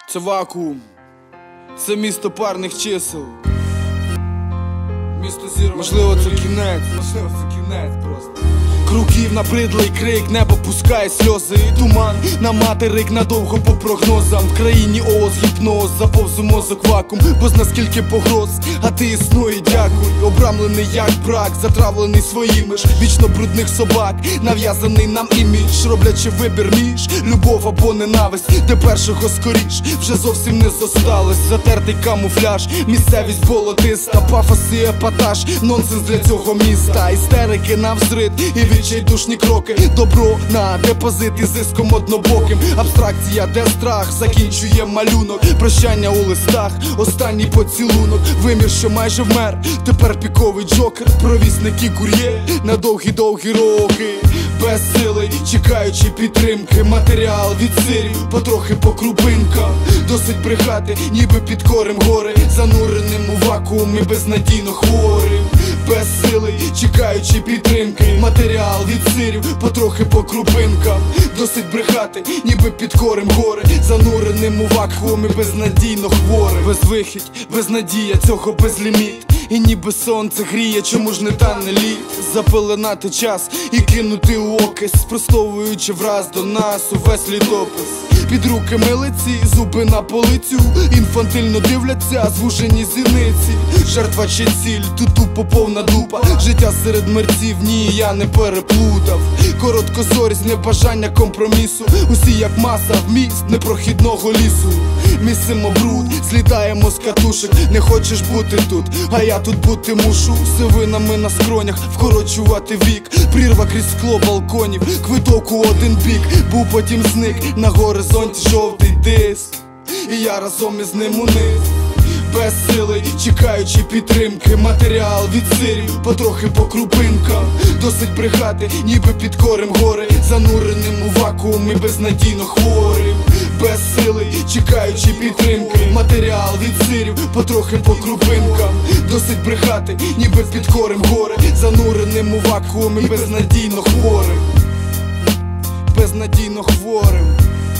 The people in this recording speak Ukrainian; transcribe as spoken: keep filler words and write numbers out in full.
Це вакуум, це місто парних чисел. Місто зірвано. Можливо, це кінець, можливо, це кінець просто. Круків набридлий крик, небо пускає сльози і туман. На материк надовго по прогнозам. В країні ООС гіпноз, заповз у мозок вакуум. Бо з наскільки погроз, а ти існує, дякуй. Обрамлений як брак, затравлений своїми ж вічно брудних собак. Нав'язаний нам імідж, роблячи вибір між любов або ненависть, де першого скоріш вже зовсім не зосталось. Затертий камуфляж, місцевість болотиста, пафос і епатаж, нонсенс для цього міста. Істерики навзрит і відчайдушні кроки. Добро на депозит із зиском однобоким. Абстракція, де страх закінчує малюнок. Прощання у листах, останній поцілунок. Вимір, що майже вмер, тепер піковий джокер. Провісник і кур'єр на довгі-довгі роки. Безсилий, чекаючи підтримки. Матеріал від сирів, потрохи по крупинкам. Досить брехати, ніби підкорим гори. Зануреним у вакуум і безнадійно хворим. Безсилий, чекаючи підтримки. Матеріал від сирів, потрохи по крупинкам. Досить брехати, ніби підкорим гори. Зануреним у вакуум і безнадійно хворим. Безвихідь, безнадія, цього безліміт. І ніби сонце гріє, чому ж не тане лід. Запеленати час і кинути у окись, спростовуючи враз до нас увесь літопис. Під руки милиці, зуби на полицю, інфантильно дивляться звужені зіниці. Жертва чи ціль, тут тупо повна дупа. Життя серед мерців, ні, я не переплутав. Короткозорість, небажання компромісу. Усі як маса в міст непрохідного лісу. Місимо бруд, злітаємо з катушек. Не хочеш бути тут, а я тут бути мушу. Сивинами на скронях, вкорочувати вік. Прірва крізь скло балконів, квиток у один бік. Був потім зник, на горизонті жовтий диск. І я разом із ним униз. Безсилий, чекаючи підтримки. Матеріал від сирів, потрохи по крупинкам. Досить брехати, ніби підкорим гори. Зануреним у вакуум і безнадійно хворим. Безсилий, чекаючи підтримки. Матеріал від сирів, потрохи по крупинкам. Досить брехати, ніби підкорим гори. Зануреним у вакуум і безнадійно хворим. Безнадійно хворим.